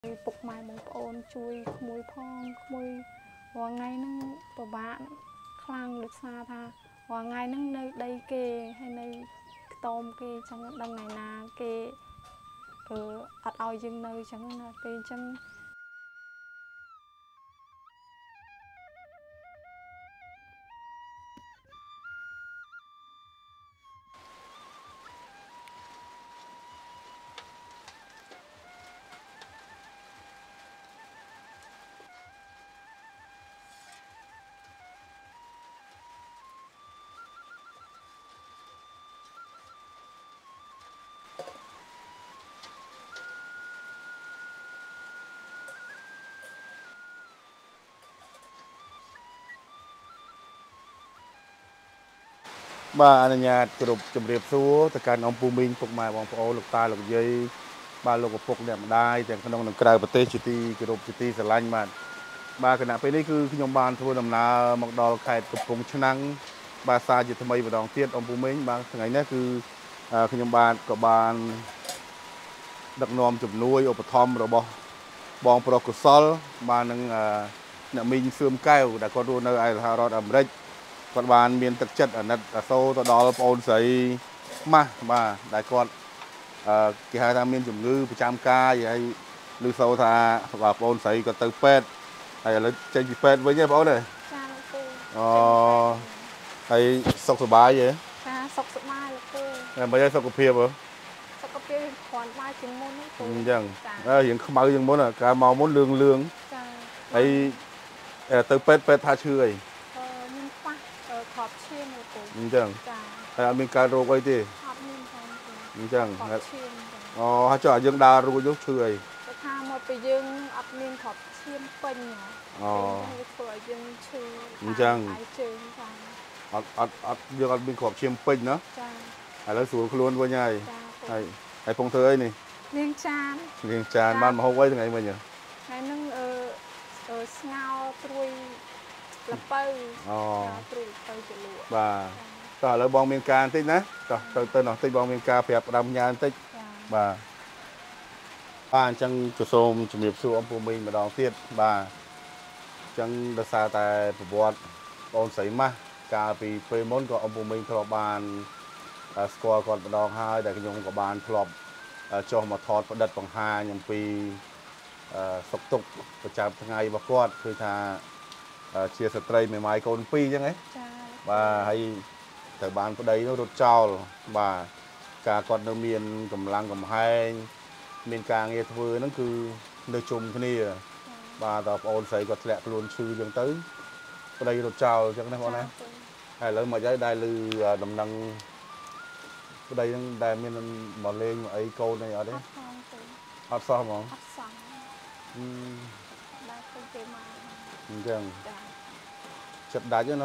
ពុកម៉ែបងប្អូនជួយក្មួយផងក្មួយរាល់ថ្ងៃហ្នឹងពិបាកខ្លាំងដូចសារថារាល់ថ្ងៃហ្នឹងនៅដីគេហើយនៅខ្ទមគេអញ្ចឹងដឹងថ្ងៃណាគេអត់ឲ្យយើងនៅអញ្ចឹងណាពេលអញ្ចឹងបាទអនុញ្ញាតគ្រប់ជំរាបសួរទៅកាន់អង្គពូមីងពុកម៉ែបងប្អូនលោកតាលោកយាយបាទលោកឪពុកអ្នកម្ដាយទាំងក្នុងនិងក្រៅប្រទេសជាទីគោរពជាទីស្រឡាញ់បាទគណៈពេលនេះគឺខ្ញុំបានធ្វើដំណើរមកដល់ខេត្តកំពង់ឆ្នាំងបាទសារជាថ្មីម្ដងទៀតអង្គពូមីងបាទថ្ងៃនេះគឺខ្ញុំបាទក៏បានដឹកនាំជំនួយឧបត្ថម្ភរបស់បងប្រុសកុសលបាទនឹងអ្នកមីងសឿមកែវដែលគាត់រស់នៅឯសហរដ្ឋអាមេរិក គាត់បានមានទឹកចិត្តអាណិតអាសូរទៅដល់ប្អូនស្រីម៉ាស់បាទដែលគាត់គេហៅថាមានជំងឺប្រចាំកាយហើយឮសូរថាបាទប្អូនស្រីគាត់ទៅពេទ្យហើយឥឡូវចេញពីពេទ្យវិញទេបងប្អូនទេចាលោកពូអូហើយសុខសប្បាយទេចាសុខសប្បាយលោកពូតែមិនឲ្យសុខភាពហ៎សុខភាពគ្រាន់បាយជាងមុនហ្នឹងពូអញ្ចឹងរៀងខ្មៅជាងមុនកាលមកមុនលឿងចាហើយទៅពេទ្យថាឈឺអី ខប់ឈាមលោកពូអញ្ចឹងហើយអត់មានកើតរោគអីទេអត់មានផងអញ្ចឹងអូហើយចុះយើងដើររួចនោះឈឺអីគេថាមកពីយើងអត់មានខប់ឈាមពេញអូវាធ្វើឲ្យយើងឈឺអញ្ចឹងដៃជើងចាអត់យើងអត់មានខប់ឈាមពេញណាចាឥឡូវស្រួលខ្លួនវិញហើយពងធ្វើអីនេះលាងចានបានមហូបអីថ្ងៃមិញថ្ងៃហ្នឹងស្ងោរត្រួយ លពៅអូត្រួយលពៅទៅលក់បាទតោះឥឡូវបងមានការបន្តិចណាតោះទៅនោះតិចបងមានការប្រាប់ផ្ដាំញ៉ាបន្តិចបាទអញ្ចឹងសូមជំរាបសួរអំពូមីងម្ដងទៀតបាទអញ្ចឹងដោយសារតែប្រវត្តិបងស្រីម៉ាស់កាលពីពេលមុនក៏អំពូមីងធ្លាប់បានស្គាល់គាត់ម្ដងហើយដែលខ្ញុំក៏បានធ្លាប់ចុះមកថតផ្តិតបង្ហាញអំពីសុខទុក្ខប្រចាំថ្ងៃរបស់គាត់គឺថា ជាស្ត្រីមេម៉ាយកូន2អញ្ចឹងហ៎ចាបាទហើយត្រូវបានប្តីនោះរត់ចោលបាទការគាត់នៅមានកម្លាំងកំហែងមានការងារធ្វើហ្នឹងគឺនៅជុំគ្នាបាទតើបងអូនស្រីគាត់ធ្លាក់ខ្លួនឈឺអញ្ចឹងទៅប្តីរត់ចោលអញ្ចឹងណាបងណាហើយឥឡូវមកហើយដែលឮដំណឹងប្តីហ្នឹងដែលមានមកលេងមកអីកូនអីអត់ទេអត់សោះហ្មងអត់សោះដល់ទៅគេមកអញ្ចឹង ចិត្តដាច់ណា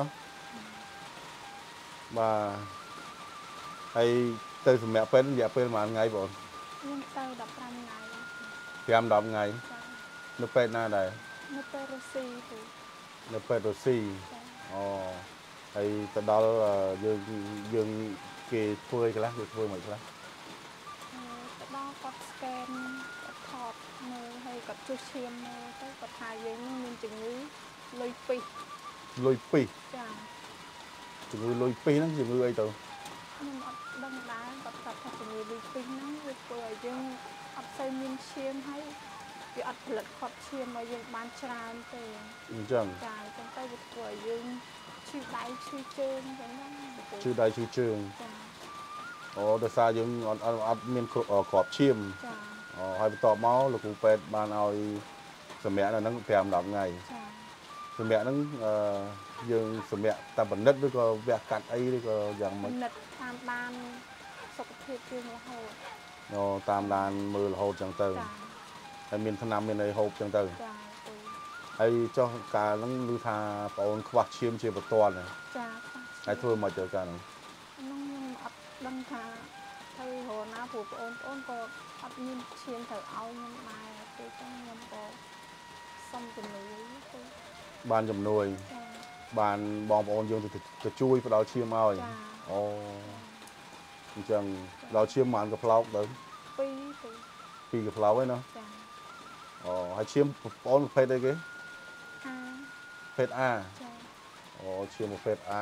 បាទហើយទៅសម្រាប់ពេទ្យរយៈពេលប្រហែលថ្ងៃបងខ្ញុំទៅ15ថ្ងៃ5 10ថ្ងៃនៅពេទ្យណាដែរនៅពេទ្យរុស្ស៊ីទៅនៅពេទ្យរុស្ស៊ីអូហើយទៅដល់យើងគេធ្វើអីខ្លះគេធ្វើមិនខ្លះទៅដល់គាត់ស្កេនគាត់ថតមើលហើយគាត់ជួសឈាមមើលទៅគាត់ថាយើងមានជំងឺលុយពីលុយពីចាជំងឺលុយពីហ្នឹងជំងឺអីទៅខ្ញុំអត់ដឹងដែរគាត់ប្រាប់ថាជំងឺលុយពីហ្នឹងវាធ្វើឲ្យយើងអត់សូវមានឈាមហើយវាអត់ផលិតខត់ឈាមឲ្យយើងបានច្រើនទេអញ្ចឹងចាអញ្ចឹងទៅវាធ្វើឲ្យយើងឈឺដៃឈឺជើងអញ្ចឹងណាឈឺដៃឈឺជើងចាអូដោយសារយើងអត់មានគ្រាប់ឈាមចាអូហើយបន្ទាប់មកលោកគ្រូពេទ្យបានឲ្យសម្រាប់នៅហ្នឹង5 10ថ្ងៃចាសម្រាប់ហ្នឹងយើងសម្រាប់តែបណ្ឌិតឬក៏វគ្គកាត់អីឬក៏យ៉ាងម៉េចបណ្ឌិតតាមដានសុខភាពយើងរហូតអូតាមដានមើលរហូតចឹងទៅហើយមានថ្នាំមានអីហូបចឹងទៅចាហើយចុះកាលហ្នឹងឮថាបងអូនខ្វះឈាមជាបន្ទាន់ចាហើយធ្វើមកទៅកាលហ្នឹងខ្ញុំអត់ដឹងថាទៅរហណាព្រោះបងអូនក៏អត់មានឈាមត្រូវឲ្យខ្ញុំដែរពេលចឹងខ្ញុំក៏សុំជំនួយទៅបានជំនួយបានបងប្អូនយើងទៅជួយផ្ដល់ឈាមឲ្យអូអញ្ចឹងផ្ដល់ឈាមប៉ុន្មានកាផ្លោកទៅ2កាផ្លោកឯណាចាអូហើយឈាមបងប្រភេទអីគេអាភេទ A ចាអូឈាមប្រភេទ A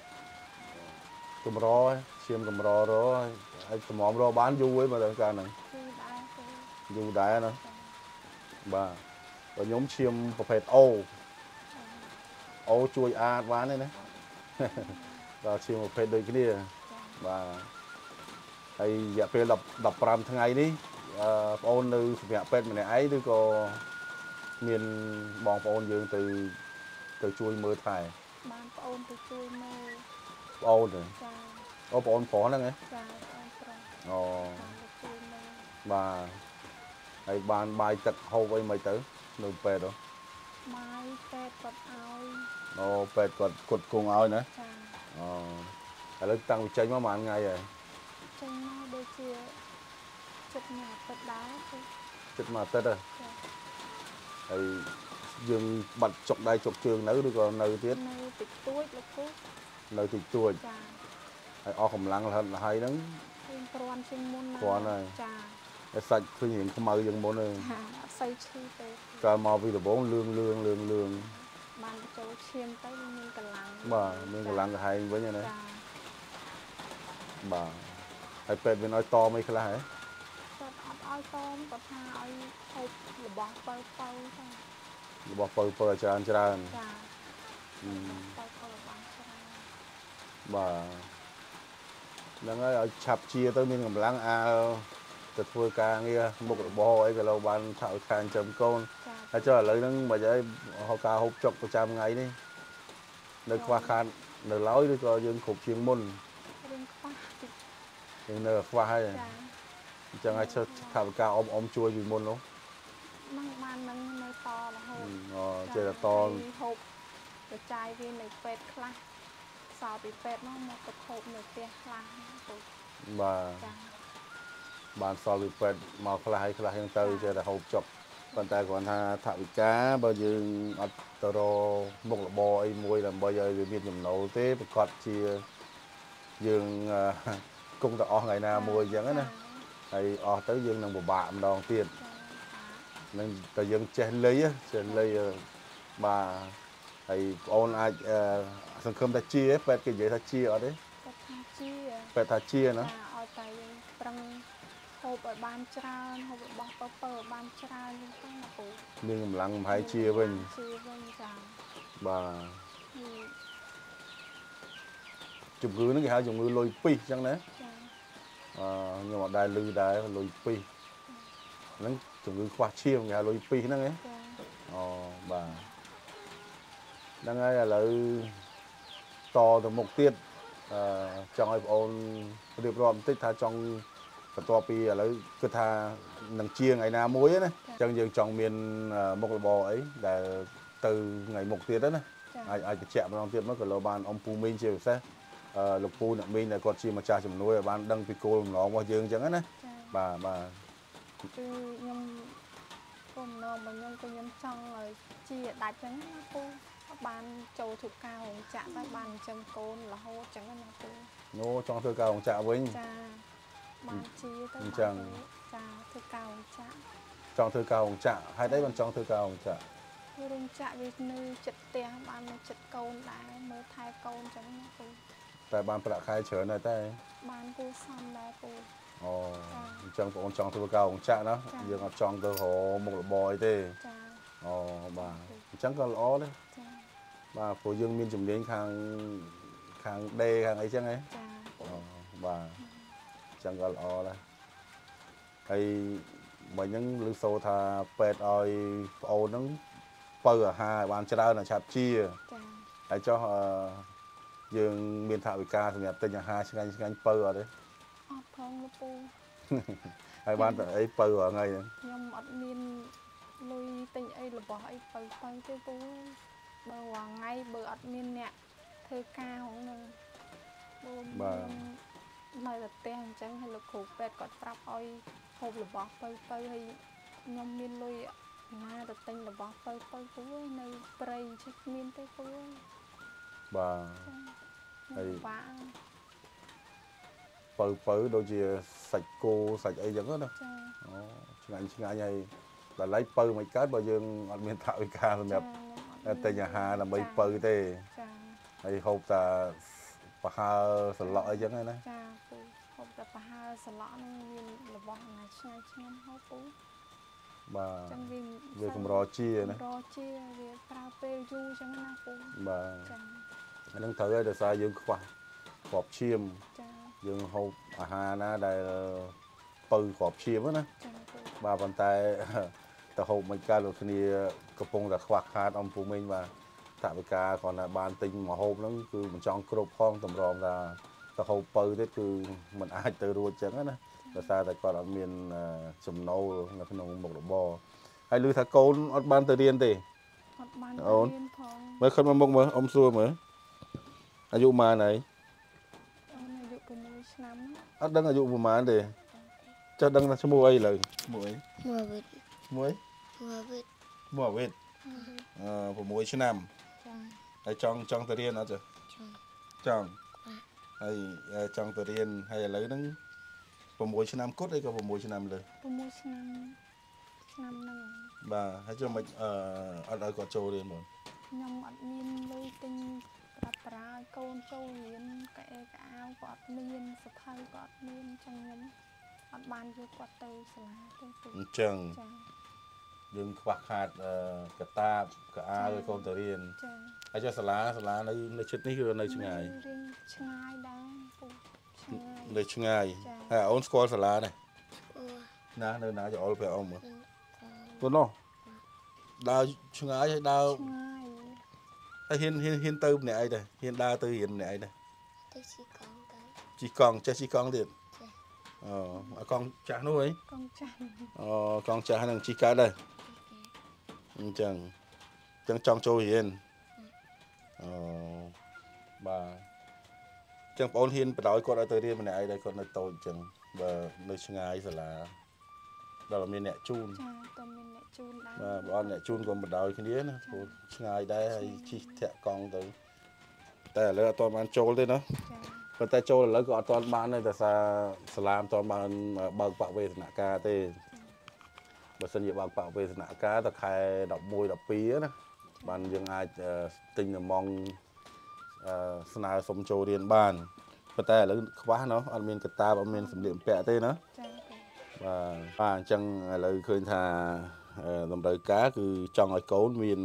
កម្រឈាមកម្ររហើយតម្រាំរបានយូរឯងបើកាលហ្នឹងគឺដែរគឺយូរដែរណាចាបាទបើខ្ញុំឈាមប្រភេទ O ជួយ A អត់បានទេណាដល់ឈាមប្រភេទដូចគ្នាចាបាទហើយរយៈពេល15ថ្ងៃនេះបងអូននៅសម្រាប់ពេទ្យម្នាក់ឯងឬក៏មានបងប្អូនយើងទៅជួយមើលថែបានប្អូនទៅជួយមើលបងអូនទេចាអូបងអូនប្រុសហ្នឹងហ៎ចាប្អូនប្រុសអូបានទៅជួយមើលបាទហើយបានបាយទឹកហូបអីមិនទៅនៅពេទ្យហ៎បាយពេទ្យគាត់ឲ្យអូពេទ្យគាត់គត់គង់ឲ្យណាចាអូឥឡូវតាំងពីចេញមកប្រហែលថ្ងៃហើយចេញមកដូចជាចិត្តមួយអាទិត្យដែរគឺចិត្តមួយអាទិត្យហ៎ចាហើយយើងបាត់ចុកដៃចុកជើងនៅឬក៏នៅទៀតនៅតិចតួចលោកគ្រូនៅតិចតួចចាហើយអស់កម្លាំងលហិតលហើយហ្នឹងឃើញគ្រាន់ជាងមុនណាគ្រាន់ហើយចាហើយសាច់ឃើញរៀងខ្មៅយ៉ាងមុនហ្នឹងចាអត់សូវឈឺទេកាលមកពីដំបូងលឿងបានចូលឈាមទៅមានកម្លាំងបាទមានកម្លាំងកាហែងវិញណាចាបាទហើយពេទ្យមានឲ្យតមិនខ្លះហ៎គាត់អត់ឲ្យតមគាត់ថាឲ្យហូបរបស់បើទៅចារបស់ពៅអាចារ្យច្រើនចាទៅក៏បានច្រើនបាទហ្នឹងហើយឲ្យឆាប់ជាទៅមានកម្លាំងទៅធ្វើការងារមុខរបរអីក៏លោកបានថាឲ្យខាងចំកូនចាហើយចុះឥឡូវហ្នឹងបើយាយហៅការហូបចុកប្រចាំថ្ងៃនេះនៅខ្វះខាតនៅឡើយឬក៏យើងគ្រប់ជាងមុនរឿងខ្វះតិចយើងនៅខ្វះហើយចាអញ្ចឹងឲ្យថាវិការអ៊ំជួយពីមុននោះនឹងបាននឹងនៅតរហូតចេះតែតហូបបច្ច័យវានៅពេទ្យខ្លះសល់ពីពេទ្យមកទៅហូបនៅផ្ទះខ្លះពុកបាទចាបានសល់ពីពេទ្យមកខ្លះហើយខ្លះហ្នឹងទៅចេះតែហូបចុកប៉ុន្តែគ្រាន់ថាថាវិការបើយើងអត់ទៅរមុខរបរអីមួយដើម្បីឲ្យវាមានចំណូលទេប្រកាសជាយើងគង់តែអស់ថ្ងៃណាមួយអញ្ចឹងណាហើយអស់ទៅយើងនឹងពិបាកម្ដងទៀតនឹងតែយើងចេះលៃបាទហើយបងអូនអាចសង្ឃឹមថាជាពេទ្យគេនិយាយថាជាអត់ទេគាត់ថាជាពេទ្យថាជាណាឲ្យតែយើងប្រឹងហូបឲ្យបានច្រើនហូបរបស់ពើឲ្យបានច្រើនហ្នឹងទៅណាពូមានកម្លាំងប្រហែលជាវិញជាវិញចាបាទជំងឺហ្នឹងគេហៅជំងឺលុយពីសអញ្ចឹងណាចាខ្ញុំអត់ដែលឮដែរលុយពីសហ្នឹងជំងឺខ្វះឈាមគេហៅលុយពីសហ្នឹងហ៎ចាអូបាទហ្នឹងហើយឥឡូវតទៅមុខទៀតចង់ឲ្យបងអូនរៀបរាប់បន្តិចថាចង់បន្ទាប់ពីឥឡូវគិតថានឹងជាថ្ងៃណាមួយណាអញ្ចឹងយើងចង់មានមុខរបរអីដែលទៅថ្ងៃមុខទៀតណាអាចបញ្ជាក់ម្ដងទៀតមកក៏លោកបានអ៊ំពូមីងជាពិសេសលោកពូអ្នកមីងដែលគាត់ជាម្ចាស់ជំនួយឲ្យបានដឹងពីគោលបំណងរបស់យើងអញ្ចឹងណាបាទគឺខ្ញុំគោលបំណងរបស់ខ្ញុំគឺខ្ញុំចង់ឲ្យជាដាច់ចឹងណាពូបានចូលធ្វើការរោងចក្រទៅបានចិញ្ចឹមកូនរហូតចឹងណាពូនោះចង់ធ្វើការរោងចក្រវិញចាបានជាទៅអញ្ចឹងចាធ្វើការរោងចក្រចង់ធ្វើការរោងចក្រហេតុអីបានចង់ធ្វើការរោងចក្រគឺរោងចក្រវានៅចិត្តផ្ទះបាននៅចិត្តកូនដែរមើលថែកូនចឹងណាពូតែបានប្រាក់ខែច្រើនដែរតែបានគួរសមដែរពូអូអញ្ចឹងបងអូនចង់ធ្វើការរោងចក្រណាយើងអត់ចង់ទៅរកមុខរបរអីទេចាអូបាទអញ្ចឹងក៏ល្អដែរចាបាទព្រោះយើងមានជំនាញខាងដេខាងអីចឹងហ៎ចាពូអូបាទអញ្ចឹងក៏ល្អដែរហើយបើអញ្ចឹងឮសូរថាពេទ្យឲ្យបងអូនហ្នឹងបើអាហារឲ្យបានច្រើនឲ្យឆាប់ជាចាហើយចុះយើងមានថវិកាសម្រាប់ទិញអាហារឆ្ងាញ់បើអត់ទេអត់ផងលោកពូហើយបានតែអីបើរាល់ថ្ងៃហ្នឹងខ្ញុំអត់មានលុយទិញអីរបស់អីទៅទេពូបើរាល់ថ្ងៃបើអត់មានអ្នកធ្វើការហ្នឹងបងបាទនៅតែផ្ទះអញ្ចឹងហើយលោកគ្រូពេទ្យគាត់ប្រាប់ឲ្យហូបរបស់ទៅហើយខ្ញុំមានលុយណាទៅទិញរបស់ទៅពូនៅព្រៃជិះគ្មានទេពូបាទហើយបាក់បើដូចជាសាច់គោសាច់អីចឹងណាចាអូឆ្ងាញ់ហើយដល់ឡៃពៅមិនកើតបើយើងអត់មានថវិកាសម្រាប់តែអាហារដើម្បីពៅទេហើយហូបតែប្រហើសន្លក់អីចឹងណាចាពូហូបតែប្រហើសន្លក់ហ្នឹងមានរបស់ណាឆ្ងាញ់ឆ្ងាញ់ហូបពូបាទចឹងវាកម្រជាណាកម្រជាវាប្រើពេលយូរចឹងណាពូបាទចាអានឹងត្រូវឲ្យដោយសារយើងខ្វះគ្រាប់ឈាមចាយើងហូបអាហារណាដែលពៅគ្រាប់ឈាមណាចាពូបាទប៉ុន្តែទៅហូបមិនកើតលោកគ្នាកំពុងតែខ្វះខាតអំពូមីងបាទថវិកាគ្រាន់តែបានទិញមកហូបហ្នឹងគឺមិនចង់គ្រប់ផងតម្រាំថាទៅហូបពៅទៀតគឺมันអាចទៅរួចចឹងណាដោយសារតែគាត់អត់មានចំណូលនៅក្នុងមុខរបរហើយឮថាកូនអត់បានទៅរៀនទេអត់បានទៅរៀនផងមើលខិតមកមុខមើលអ៊ំសួរមើលអាយុប៉ុន្មានហើយអូនអាយុ6ឆ្នាំអត់ដឹងអាយុប៉ុន្មានទេចុះដឹងថាឈ្មោះអីលើឈ្មោះអីឈ្មោះវិតឈ្មោះអីឈ្មោះវិតឈ្មោះវិត6ឆ្នាំចាហើយចង់ទៅរៀនអត់ចុះចង់ហើយចង់ទៅរៀនហើយឥឡូវហ្នឹង6ឆ្នាំគត់អីក៏6ឆ្នាំលើ 6ឆ្នាំហ្នឹងបាទហើយចុះមិនអត់ឲ្យគាត់ចូលរៀនមកខ្ញុំអត់មានលុយទិញប្រាក់ប្រាកូនចូលរៀនកែកអាវក៏អត់មានសភៅក៏អត់មានចឹងខ្ញុំអត់បានយកគាត់ទៅសាលាទេអញ្ចឹងចាយើងខ្វះខាតកតាបកអាវឲ្យកូនទៅរៀនចាហើយចុះសាលានៅជិតនេះឬនៅឆ្ងាយរៀនឆ្ងាយដែរពូឆ្ងាយនៅឆ្ងាយហើយអូនស្គាល់សាលានេះអូនៅណាចោលព្រះអ៊ំមើលទៅនោះដើរឆ្ងាយហើយដើរឆ្ងាយហើយហ៊ានទៅម្នាក់អីដែរហ៊ានដើរទៅរៀនម្នាក់អីដែរទៅជីកង់ទៅជីកង់ចេះជីកង់ទៀតអូកង់ចាស់នោះអីកង់ចាស់អូកង់ចាស់ហ្នឹងជីកើតដែរអញ្ចឹងចង់ចូលរៀនអូបាទចឹងបងអូនហ៊ានបដ ாய் គាត់ឲ្យទៅរៀនម្នាក់ឯងដែរគាត់នៅតូចអញ្ចឹងបើនៅឆ្ងាយសាលាដល់មានអ្នកជូនចាតើមានអ្នកជូនដែរបាទបងអ្នកជូនក៏បដ ாய் គ្នាណាព្រោះឆ្ងាយដែរហើយជិះធាក់កង់ទៅតែឥឡូវអត់ទាន់បានចូលទេណាប៉ុន្តែចូលឥឡូវក៏អត់ទាន់បានដែរតែសាលាមិនទាន់បានបើកបវេសនការទេបើសិនជាបើកបវេសនការទៅខែ11 12ណាបានយើងអាចទិញតំងស្នើសុំចូលរៀនបានប៉ុន្តែឥឡូវខ្វះណោះអត់មានកតាបអត់មានសម្លៀកបំពាក់ទេណាចាបាទអញ្ចឹងឥឡូវឃើញថាតម្រូវការគឺចង់ឲ្យកូនមាន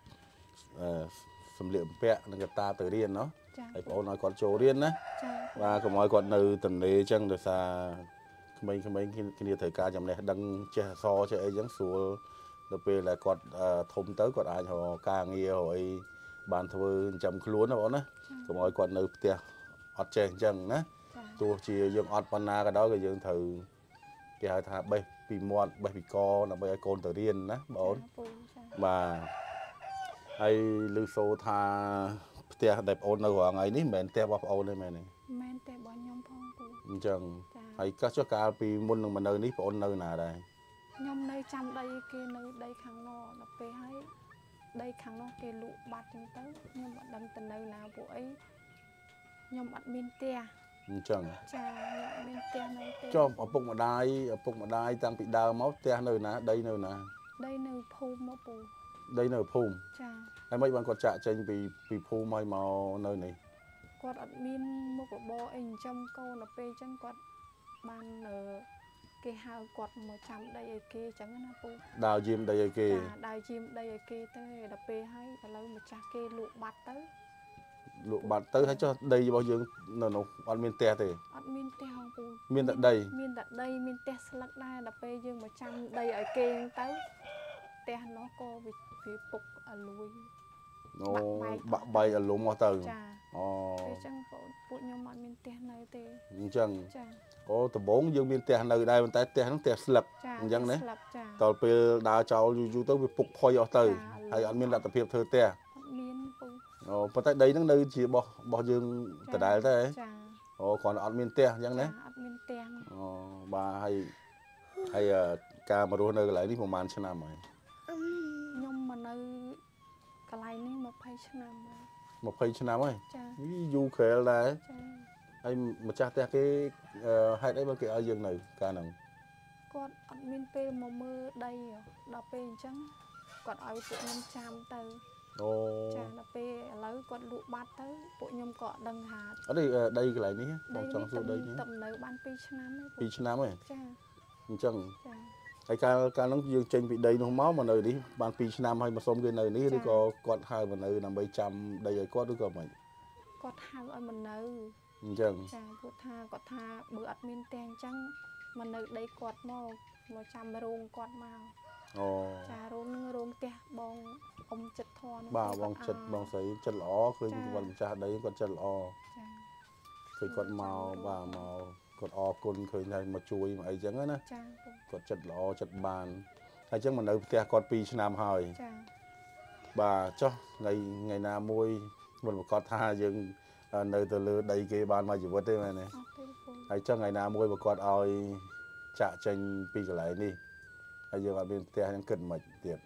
សម្លៀកបំពាក់និងកតាបទៅរៀនណោះហើយបងអូនឲ្យគាត់ចូលរៀនណាបាទកុំឲ្យគាត់នៅទន្លេអញ្ចឹងដោយសារក្មេងៗគ្នាត្រូវការចំណេះដឹងចេះអក្សរចេះអីអញ្ចឹងស្រួលដល់ពេលដែលគាត់ធំទៅគាត់អាចរកការងាររកអីបានធ្វើចិញ្ចឹមខ្លួនណាបងណាកុំឲ្យគាត់នៅផ្ទះអត់ចេះអញ្ចឹងណាទោះជាយើងអត់ប៉ុណ្ណាក៏ដោយក៏យើងត្រូវគេហៅថាបេះពីមាត់បេះពីកដើម្បីឲ្យកូនទៅរៀនណាបងបាទហើយឮសូរថាផ្ទះដែលបងអូននៅរាល់ថ្ងៃនេះមិនមែនផ្ទះរបស់បងអូនទេមែនទេមែនតែរបស់ខ្ញុំផងពូអញ្ចឹងហើយកាសចុះកាលពីមុននឹងមកនៅនេះបងអូននៅណាដែរខ្ញុំនៅចាំដីគេនៅដីខាងនោះដល់ពេលហើយដីខាងនោះគេលក់បាត់ចឹងទៅខ្ញុំអត់ដឹងទៅនៅណាពួកអីខ្ញុំអត់មានផ្ទះអញ្ចឹងចាខ្ញុំមានផ្ទះនៅទេចុះឪពុកម្ដាយតាំងពីដើមមកផ្ទះនៅណាដីនៅណាដីនៅភូមិមកពូដីនៅភូមិចាហើយមិនបានគាត់ចាក់ចេញពីភូមិឲ្យមកនៅនេះគាត់អត់មានមុខរបរអីចិញ្ចឹមកូនដល់ពេលអញ្ចឹងគាត់បានគេហៅគាត់មកចាំដីឲ្យគេអញ្ចឹងណាពូដើរយាមដីឲ្យគេចាដើរយាមដីឲ្យគេទៅដល់ពេលហើយឥឡូវម្ចាស់គេលក់បាត់ទៅហើយចុះដីរបស់យើងនៅនោះអត់មានផ្ទះទេអត់មានផ្ទះហងពូមានតែដីមានផ្ទះស្លឹកដែរដល់ពេលយើងមកចាំដីឲ្យគេទៅផ្ទះនោះក៏វាពុកឲ្យលួយបាក់បែកអាលុំមកទៅចាអូអញ្ចឹងពួកខ្ញុំអត់មានផ្ទះនៅទេអញ្ចឹងចាអូដំបូងយើងមានផ្ទះនៅដែរប៉ុន្តែផ្ទះហ្នឹងផ្ទះស្លឹកអញ្ចឹងណាដល់ពេលដើរចោលយូរទៅវាពុកផុយអស់ទៅហើយអត់មានលទ្ធភាពធ្វើផ្ទះអត់មានពូអូប៉ុន្តែដីហ្នឹងនៅជារបស់យើងដដែលទេចាអូគ្រាន់តែអត់មានផ្ទះអញ្ចឹងណាអត់មានផ្ទះអូបាទហើយការមករស់នៅកន្លែងនេះប្រហែលឆ្នាំហើយខ្ញុំមកនៅកន្លែងនេះ20ឆ្នាំហើយ20ឆ្នាំហើយចាយូរក្រែលដែរចាហើយម្ចាស់ផ្ទះគេហេតុអីបើគេឲ្យយើងនៅកាលហ្នឹងកគាត់អត់មានពេលមកមើលដីដល់ពេលអញ្ចឹងគាត់ឲ្យពួកខ្ញុំចាំទៅអូចាដល់ពេលឥឡូវគាត់លក់បាត់ទៅពួកខ្ញុំក៏អត់ដឹងហាអត់ដីកន្លែងនេះបងចង់សួរដីនេះតែនៅបាន2ឆ្នាំទេ2ឆ្នាំហ៎ចាអញ្ចឹងចាហើយកាលនោះយើងចេញពីដីនោះមកនៅនេះបាន2ឆ្នាំហើយមកសុំគេនៅនេះឬក៏គាត់ហៅមកនៅដើម្បីចាំដីឲ្យគាត់ឬក៏មិនគាត់ហៅឲ្យមកនៅអញ្ចឹងចាពួកគាត់ថាបើអត់មានផ្ទះអញ្ចឹងមកនៅដីគាត់មកចាំរោងគាត់មកអូចារោងផ្ទះបងអ៊ំចិត្តធនបាទបងចិត្តបងស្រីចិត្តល្អឃើញគាត់ម្ចាស់ដីគាត់ចិត្តល្អចាឃើញគាត់មកបាទមកគាត់អរគុណឃើញថាមកជួយមកអីចឹងណាចាគាត់ចិត្តល្អចិត្តបានហើយចឹងមកនៅផ្ទះគាត់2ឆ្នាំហើយចាបាទចុះថ្ងៃណាមួយមិនប្រកាសថាយើងនៅទៅលើដីគេបានមកជីវិតទេមែនទេហើយចឹងថ្ងៃណាមួយប្រកាសឲ្យចាក់ចេញពីកន្លែងនេះហើយយើងអត់មានផ្ទះហ្នឹងគិតមិនទៀត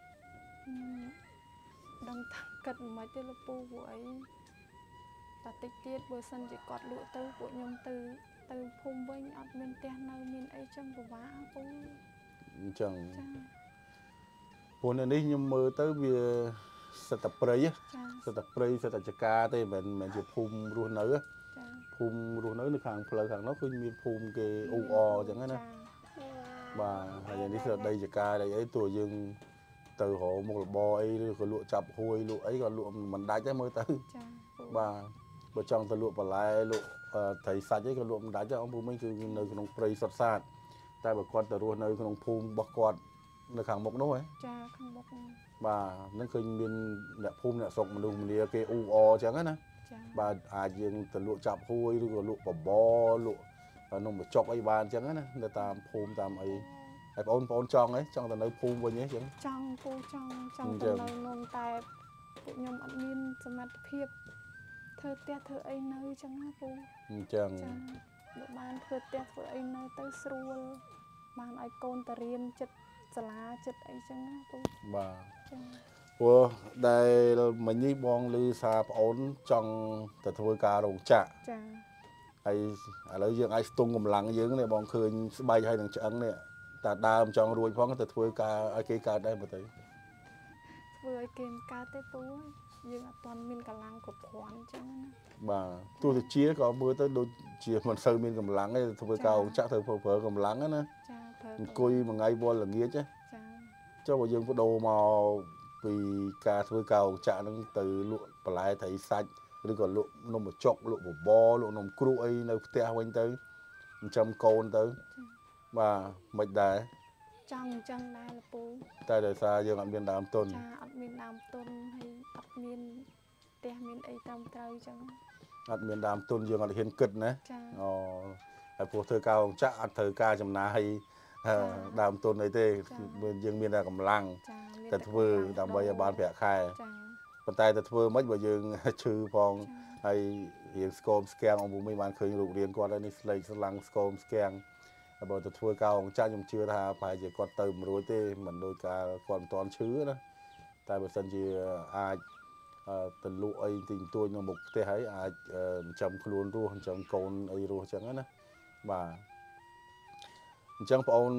ដឹងថាគិតមិនទេលោកពូព្រោះអីតែតិចទៀតបើសិនជាគាត់លក់ទៅពួកខ្ញុំទៅភូមិវិញអត់មានផ្ទះនៅមានអីចឹងពិបាកពូអញ្ចឹងព្រោះនៅនេះខ្ញុំមើលទៅវាសិតតែព្រៃសិតតែព្រៃសិតតែចកាទេមិនមែនជាភូមិរស់នៅភូមិរស់នៅខាងផ្លូវខាងនោះគឺមានភូមិគេអ៊ូអអចឹងណាបាទហើយនេះសិតដីចកាដីអីតួយើងទៅរកមុខរបរអីឬក៏លក់ចាប់ហួយលក់អីក៏លក់មិនដាច់ដែរមើលទៅចាបាទបើចង់ទៅលក់បន្លែលក់ត្រីសាច់អីក៏លក់មិនដាច់ដែរអង្គភូមិវិញគឺនៅក្នុងព្រៃសុទ្ធសាធតែបើគាត់ទៅរស់នៅក្នុងភូមិរបស់គាត់នៅខាងមុខនោះហ៎ចាខាងមុខបាទហ្នឹងឃើញមានអ្នកភូមិអ្នកស្រុកមនុស្សម្នាគេអ៊ូអចឹងណាបាទអាចយើងទៅលក់ចាប់ហួយឬក៏លក់បបរលក់នំបញ្ចុកអីបានចឹងណានៅតាមភូមិតាមអីហើយបងប្អូនចង់ទៅនៅភូមិវិញអីចឹងចង់ពូចង់ទៅនៅនំតែពួកខ្ញុំអត់មានសមត្ថភាពធ្វើផ្ទះធ្វើអីនៅចឹងណាពូអញ្ចឹងចាបើបានធ្វើផ្ទះធ្វើអីនៅទៅស្រួលបានឲ្យកូនទៅរៀនចិត្តសាលាចិត្តអីចឹងណាពូបាទចាព្រោះដែលមិញនេះបងឮសារប្អូនចង់ទៅធ្វើការរោងចក្រចាហើយឥឡូវយើងអាចស្ទង់កម្លាំងយើងនេះបងឃើញស្បែកហើយនឹងឆ្អឹងនេះតែដើមចង់រួចផងទៅធ្វើការឲ្យគេកើតដែរមើលទៅធ្វើឲ្យគេកើតទេពូយើងអត់ទាន់មានកម្លាំងគ្រប់គ្រាន់អញ្ចឹងណាបាទទោះទៅជាក៏មើលទៅដូចជាមិនសូវមានកម្លាំងទេធ្វើការរោងចក្រធ្វើប្រើកម្លាំងណាចាអង្គុយមួយថ្ងៃវល់ល្ងាចចាចុះបើយើងបដូរមកពីការធ្វើការរោងចក្រហ្នឹងទៅលក់បន្លែត្រីសាច់ឬក៏លក់នំបញ្ចុកលក់បបរលក់នំគ្រក់អីនៅផ្ទះវិញទៅចិញ្ចឹមកូនទៅបាទមិនដែរចង់អញ្ចឹងដែរលពូតែដោយសារយើងអត់មានដើមទុនចាអត់មានដើមទុនហើយអត់មានផ្ទះមានអីត្រឹមត្រូវអញ្ចឹងអត់មានដើមទុនយើងអត់ហ៊ានគិតណាអូហើយព្រោះធ្វើការរោងចក្រអត់ត្រូវការចំណាយដើមទុនអីទេយើងមានតែកម្លាំងតែធ្វើដើម្បីឲ្យបានប្រាក់ខែប៉ុន្តែទៅធ្វើមិនបើយើងឈឺផងហើយរៀងស្គមស្គាំងអង្គភូមិបានឃើញរូបរាងគាត់ហើយនេះស្លេកស្លាំងស្គមស្គាំងបើទៅធ្វើការរោងចក្រខ្ញុំជឿថាប្រហែលជាគាត់ទៅមិនរួចទេមិនដូចការគាត់មិនទាន់ឈឺណាតែបើសិនជាអាចទៅលក់អីទីទួចនៅមុខផ្ទះហើយអាចចិញ្ចឹមខ្លួនរស់ចិញ្ចឹមកូនអីរស់អញ្ចឹងណាបាទអញ្ចឹងបងអូន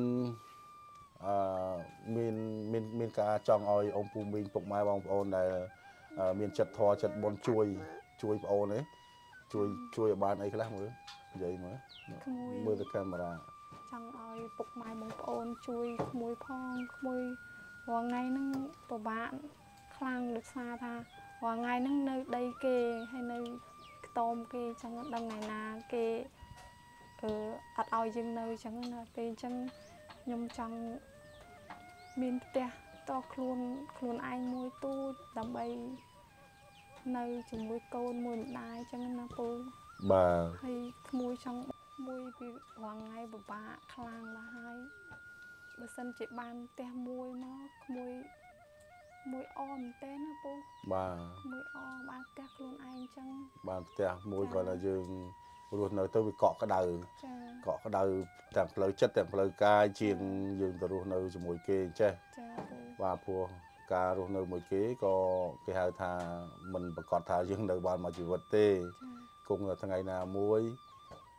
មានការចង់ឲ្យអង្គភូមិពុកម៉ែបងប្អូនដែលមានចិត្តធម៌ចិត្តបុណ្យជួយបងអូនជួយឲ្យបានអីខ្លះមើលនិយាយមើលទៅកាមេរ៉ាចង់ឲ្យពុកម៉ែបងប្អូនជួយក្មួយផងក្មួយរាល់ថ្ងៃហ្នឹងពិបាកខ្លាំងដូចថារាល់ថ្ងៃហ្នឹងនៅដីគេហើយនៅខ្ទមគេអញ្ចឹងដឹងថ្ងៃណាគេអត់ឲ្យយើងនៅអញ្ចឹងណាពេលអញ្ចឹងខ្ញុំចង់មានផ្ទះតខ្លួនឯងមួយទូចដើម្បីនៅជាមួយកូនមួយម្ដាយអញ្ចឹងណាពូបាទហើយក្មួយចង់មួយពីរាល់ថ្ងៃពិបាកខ្លាំងណាស់ហើយបើសិនជាបានផ្ទះមួយមកក្មួយអមែនទេណាពូបាទមួយអបានផ្ទះខ្លួនឯងអញ្ចឹងបានផ្ទះមួយគាត់ថាយើងរស់នៅទៅវាកក់ក្ដៅកក់ក្ដៅទាំងផ្លូវចិត្តទាំងផ្លូវកាយជាងយើងទៅរស់នៅជាមួយគេអញ្ចេះចាបាទព្រោះការរស់នៅមួយគេក៏គេហៅថាមិនប្រកាសថាយើងនៅបានមួយជីវិតទេគង់តែថ្ងៃណាមួយ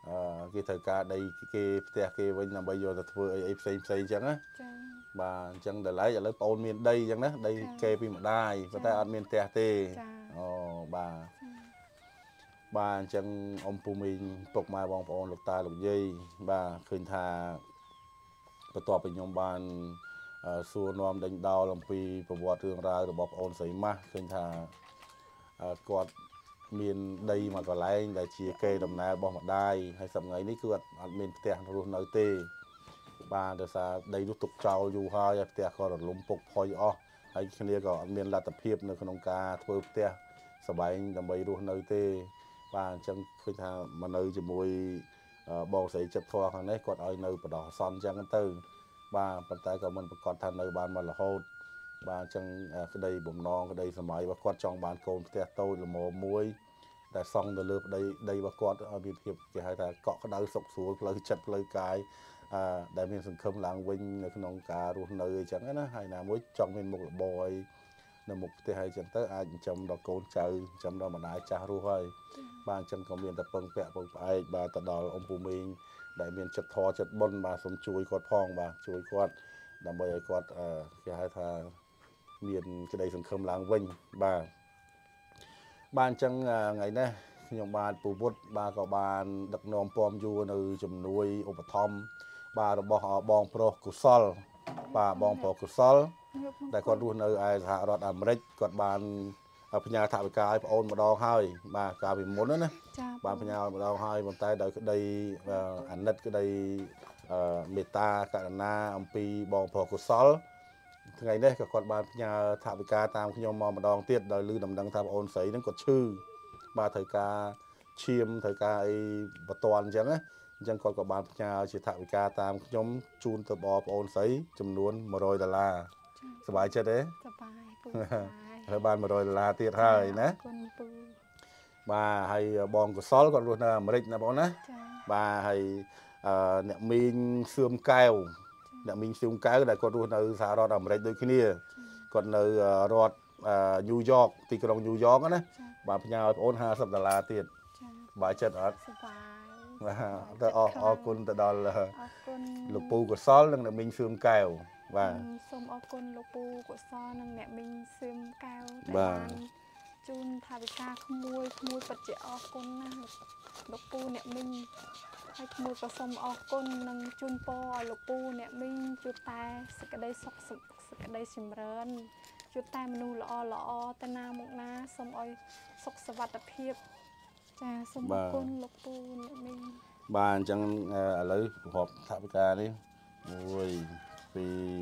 គេត្រូវការដីគេផ្ទះគេវិញដើម្បីយកទៅធ្វើអីផ្សេងអញ្ចឹងណាបាទអញ្ចឹងដល់ឥឡូវបងអូនមានដីអញ្ចឹងណាដីគេពីម្ដាយប៉ុន្តែអត់មានផ្ទះទេអូបាទបាទអញ្ចឹងអ៊ំពូមីងពុកម៉ែបងប្អូនលោកតាលោកយាយបាទឃើញថាបន្ទាប់ពីខ្ញុំបានសួរនាំដេញដោលអំពីប្រវត្តិរឿងរ៉ាវរបស់បងអូនស្រីម៉ាស់ឃើញថាគាត់មានដីមួយកន្លែងដែលជាកេរដំណែលរបស់ម្ដាយហើយសប្ងៃនេះគឺអត់មានផ្ទះរស់នៅទេបាទដោយសារដីនោះទុកចោលយូរហើយផ្ទះក៏រលំពុកផុយអស់ហើយគ្នាក៏អត់មានលទ្ធភាពនៅក្នុងការធ្វើផ្ទះសបែងដើម្បីរស់នៅទេបាទអញ្ចឹងឃើញថាមកនៅជាមួយបងស្រីចិត្តធွာខាងនេះគាត់ឲ្យនៅបដោះអាសន្នអញ្ចឹងទៅបាទប៉ុន្តែក៏មិនប្រកាសថានៅបានមករហូតបាទអញ្ចឹងក្តីបំណងក្តីសម័យរបស់គាត់ចង់បានកូនផ្ទះតូចល្មមមួយតែសង់ទៅលើដីរបស់គាត់ឲ្យមានភាពគេហៅថាកក់ក្ដៅសុខស្រួលផ្លូវចិត្តផ្លូវកាយដែលមានសង្ឃឹមឡើងវិញនៅក្នុងការរស់នៅអីចឹងណាហើយណាមួយចង់មានមុខរបរអីនៅមុខផ្ទះអីចឹងទៅអាចចិញ្ចឹមដល់កូនចៅចិញ្ចឹមដល់ម្ដាយចាស់រស់ហើយបាទអញ្ចឹងក៏មានតែពឹងពាក់ពឹងផ្អែកបាទទៅដល់អ៊ំពូមីងដែលមានចិត្តធម៌ចិត្តបុណ្យបាទសូមជួយគាត់ផងបាទជួយគាត់ដើម្បីឲ្យគាត់គេហៅថាមានក្តីសង្ឃឹមឡើងវិញបាទអញ្ចឹងថ្ងៃនេះខ្ញុំបាទពូវុឌ្ឍបាទក៏បានដឹកនាំពំយួរនៅជំនួយឧបត្ថម្ភបាទរបស់បងប្រុសកុសលបាទបងប្រុសកុសលដែលគាត់រស់នៅឯសហរដ្ឋអាមេរិកគាត់បានផ្ញើថវិកាឲ្យបងអូនម្ដងហើយបាទកាលពីមុនណាបាទផ្ញើម្ដងហើយប៉ុន្តែដោយក្តីអាណិតក្តីមេត្តាករុណាអំពីបងប្រុសកុសលថ្ងៃនេះក៏គាត់បានផ្ញើថវិកាតាមខ្ញុំមកម្ដងទៀតដោយឮដំណឹងថាបងអូនស្រីហ្នឹងគាត់ឈឺបាទត្រូវការឈាមត្រូវការអីបន្ទាន់អញ្ចឹងណាអញ្ចឹងគាត់ក៏បានផ្ញើជាថវិកាតាមខ្ញុំជូនទៅបងប្អូនស្រីចំនួន$100សប្បាយចិត្តទេសប្បាយពូហើយបាន$100ទៀតហើយណាគុណពូបាទហើយបងកុសលគាត់រស់នៅអាមេរិកណាបងណាបាទហើយអ្នកមីងសឿមកែវអ្នកមីងសឿមកែវដែលគាត់រស់នៅសហរដ្ឋអាមេរិកដូចគ្នាគាត់នៅរដ្ឋញូវយ៉កទីក្រុងញូវយ៉កណាបាទផ្ញើឲ្យបងអូន$50ទៀតសប្បាយចិត្តអត់សប្បាយបាទទៅអរគុណទៅដល់លោកពូកុសលនិងអ្នកមីងសឿមកែវបាទសូមអរគុណលោកពូកុសលនិងអ្នកមីងសឿមកែវដែលបានជូនថវិកាក្មួយពិតជាអរគុណណាស់លោកពូអ្នកមីងហើយក្មួយក៏សូមអរគុណនិងជូនពរឲ្យលោកពូអ្នកមីងជួបតែសេចក្តីសុខសេចក្តីចម្រើនជួបតែមនុស្សល្អទៅណាមកណាសូមឲ្យសុខសុវត្ថិភាពចាសូមអរគុណលោកពូអ្នកមីងបាទអញ្ចឹងឥឡូវប្រហបថវិកានេះ1 2 3 4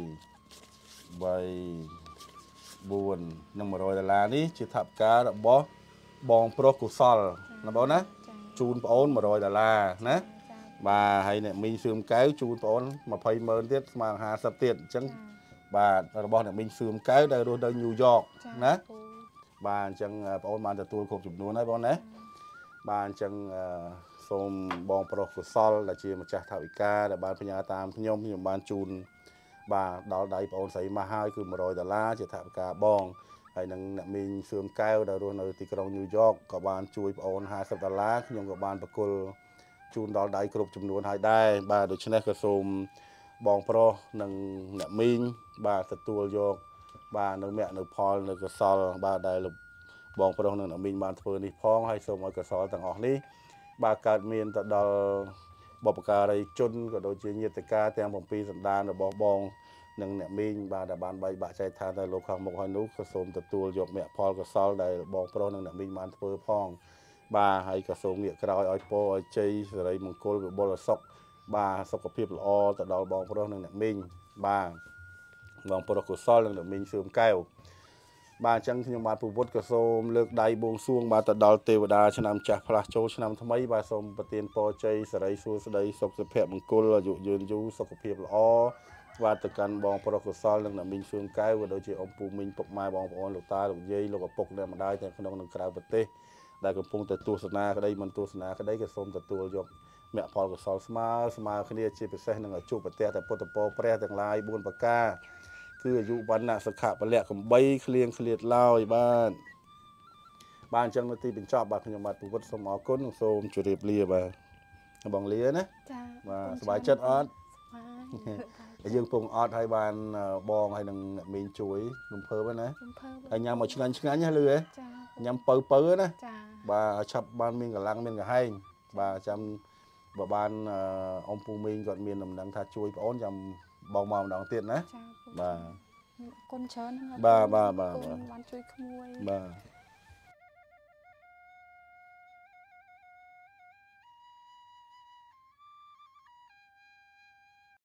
និង$100នេះជាថវិការបស់បងប្រុសកុសលណាបងណាជូនបងអូន$100ណាបាទហើយអ្នកមីងសឿមកែវជូនបងអូន200000ទៀតស្មើ50ទៀតអញ្ចឹងបាទរបស់អ្នកមីងសឿមកែវដែលរស់នៅញូវយ៉កណាបាទអញ្ចឹងបងអូនបានទទួលគ្រប់ចំនួនហើយបងណាបាទអញ្ចឹងសូមបងប្រុសកុសលដែលជាម្ចាស់ថវិកាដែលបានផ្ញើតាមខ្ញុំបានជូនបាទដល់ដៃបងអូនស្រីមកហើយគឺ$100ជាថវិកាបងហើយនឹងអ្នកមីងសឿមកែវដែលរស់នៅទីក្រុងញូវយ៉កក៏បានជួយបងអូន$50ខ្ញុំក៏បានបកគលជូនដល់ដៃគ្រប់ចំនួនហើយដែរបាទដូច្នេះក៏សូមបងប្រុសនិងអ្នកមីងបាទទទួលយកបាទនៅមគ្គនៅផលនៅកុសលបាទដែលបងប្រុសនិងអ្នកមីងបានធ្វើនេះផងហើយសូមឲ្យកុសលទាំងអស់នេះបាទកើតមានទៅដល់បុព្វការីជនក៏ដូចជាញាតិកាទាំង7សន្តានរបស់បងនិងអ្នកមីងបាទដែលបានបែកបាក់ចែកឋានទៅលោកខាងមុខហើយនោះក៏សូមទទួលយកមគ្គផលកុសលដែលបងប្រុសនិងអ្នកមីងបានធ្វើផងបាទហើយក៏សូមងាកក្រោយឲ្យពរឲ្យជ័យសិរីមង្គលវិបុលសុខបាទសុខភាពល្អទៅដល់បងប្រុសនិងអ្នកមីងបាទបងប្រុសកុសលនិងអ្នកមីងសឿមកែវបាទអញ្ចឹងខ្ញុំបាទពូវុឌ្ឍក៏សូមលើកដៃបួងសួងបាទទៅដល់ទេវតាឆ្នាំចាស់ផ្លាស់ចូលឆ្នាំថ្មីបាទសូមប្រទានពរជ័យសិរីសួស្តីសុខភមង្គលអាយុយឺនយូរសុខភាពល្អបាទទៅកាន់បងប្រុសកុសលនិងអ្នកមីងសឿមកែវក៏ដូចជាអ៊ំពូមីងពុកម៉ែបងប្អូនលោកតាលោកយាយលោកឪពុកអ្នកម្ដាយទាំងក្នុងនិងក្រៅប្រទេសដែលកំពុងតែទស្សនាក្តីមិនទស្សនាក្តីក៏សូមទទួលយកមគ្គផលកុសលស្មើគ្នាជាពិសេសនឹងជួបប្រទះតែពុទ្ធពរព្រះទាំងឡាយ4ប្រការគឺអាយុវណ្ណៈសុខៈពលៈកំបីឃ្លៀងឃ្លាតឡើយបាទអញ្ចឹងនៅទីបញ្ចប់បាទខ្ញុំបាទពូវុឌ្ឍសូមអរគុណនិងសូមជម្រាបលាបាទបងលាណាចាបាទសប្បាយចិត្តអត់បាយយើងពងអត់ឲ្យបានបងហើយនឹងអ្នកមីងជួយរំភើបណាខ្ញុំភើបហើយញ៉ាំមកឆ្ងាញ់ឆ្ងាញ់ណាលឺហ៎ចាញ៉ាំពៅណាចាបាទឲ្យឆាប់បានមានកម្លាំងមានកាហែងបាទចាំបើបានអ៊ំពូមីងគាត់មានដំណឹងថាជួយបងអូនចាំបងមកម្ដងទៀតណាចាបាទគុណច្រើនបាទបានជួយក្មួយបាទ